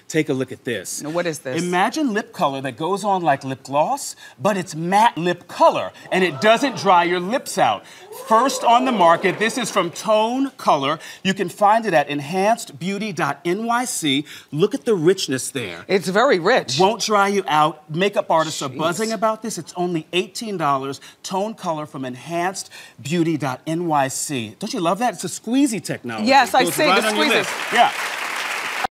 take a look at this. Now, what is this? Imagine lip color that goes on like lip gloss, but it's matte lip color, and it doesn't dry your lips out. First on the market, this is from ToneColor. You can find it at enhancedbeauty.nyc. Look at the richness there. It's very rich. Won't dry you out. Makeup artists are buzzing about this. It's only $18. ToneColor from enhancedbeauty.nyc. Don't you love that? It's a Squeezie technology. Yes, I Goes see right the on your Squeezie. list. Yeah.